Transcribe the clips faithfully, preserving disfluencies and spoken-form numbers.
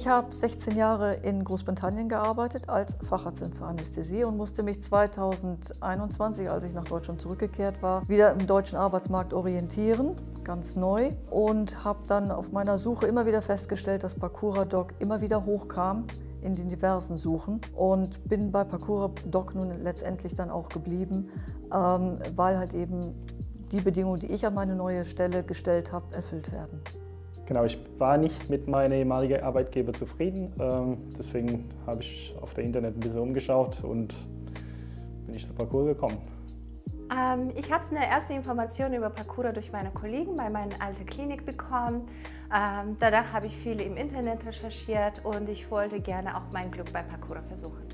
Ich habe sechzehn Jahre in Großbritannien gearbeitet als Facharztin für Anästhesie und musste mich zweitausendeinundzwanzig, als ich nach Deutschland zurückgekehrt war, wieder im deutschen Arbeitsmarkt orientieren, ganz neu. Und habe dann auf meiner Suche immer wieder festgestellt, dass Parkoura-Doc immer wieder hochkam in den diversen Suchen und bin bei Parkoura-Doc nun letztendlich dann auch geblieben, ähm, weil halt eben die Bedingungen, die ich an meine neue Stelle gestellt habe, erfüllt werden. Genau, ich war nicht mit meinem ehemaligen Arbeitgeber zufrieden, ähm, deswegen habe ich auf der Internet ein bisschen umgeschaut und bin ich zu Parkour gekommen. Ähm, ich habe eine erste Information über Parkour durch meine Kollegen bei meiner alten Klinik bekommen. Ähm, danach habe ich viel im Internet recherchiert und ich wollte gerne auch mein Glück bei Parkour versuchen.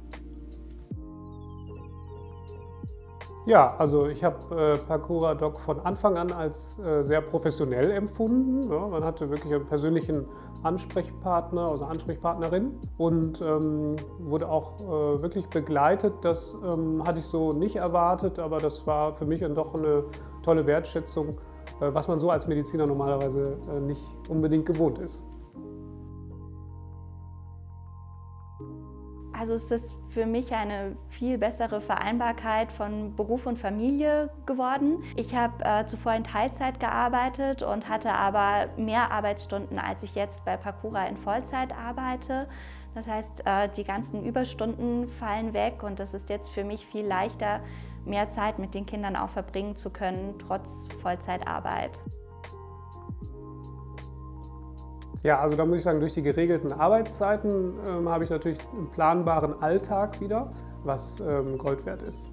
Ja, also ich habe äh, Parkoura-Doc von Anfang an als äh, sehr professionell empfunden. Ja, man hatte wirklich einen persönlichen Ansprechpartner, also Ansprechpartnerin und ähm, wurde auch äh, wirklich begleitet. Das ähm, hatte ich so nicht erwartet, aber das war für mich dann doch eine tolle Wertschätzung, äh, was man so als Mediziner normalerweise äh, nicht unbedingt gewohnt ist. Also es ist für mich eine viel bessere Vereinbarkeit von Beruf und Familie geworden. Ich habe äh, zuvor in Teilzeit gearbeitet und hatte aber mehr Arbeitsstunden, als ich jetzt bei Parkoura in Vollzeit arbeite. Das heißt, äh, die ganzen Überstunden fallen weg und es ist jetzt für mich viel leichter, mehr Zeit mit den Kindern auch verbringen zu können, trotz Vollzeitarbeit. Ja, also da muss ich sagen, durch die geregelten Arbeitszeiten ähm, habe ich natürlich einen planbaren Alltag wieder, was ähm, Gold wert ist.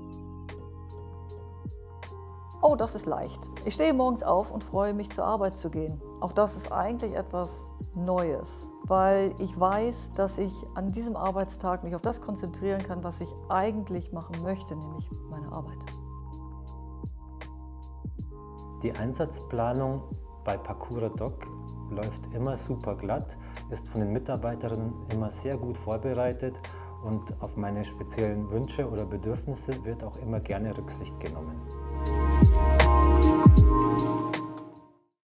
Oh, das ist leicht. Ich stehe morgens auf und freue mich, zur Arbeit zu gehen. Auch das ist eigentlich etwas Neues, weil ich weiß, dass ich an diesem Arbeitstag mich auf das konzentrieren kann, was ich eigentlich machen möchte, nämlich meine Arbeit. Die Einsatzplanung bei Parkoura-Doc läuft immer super glatt, ist von den Mitarbeiterinnen immer sehr gut vorbereitet und auf meine speziellen Wünsche oder Bedürfnisse wird auch immer gerne Rücksicht genommen.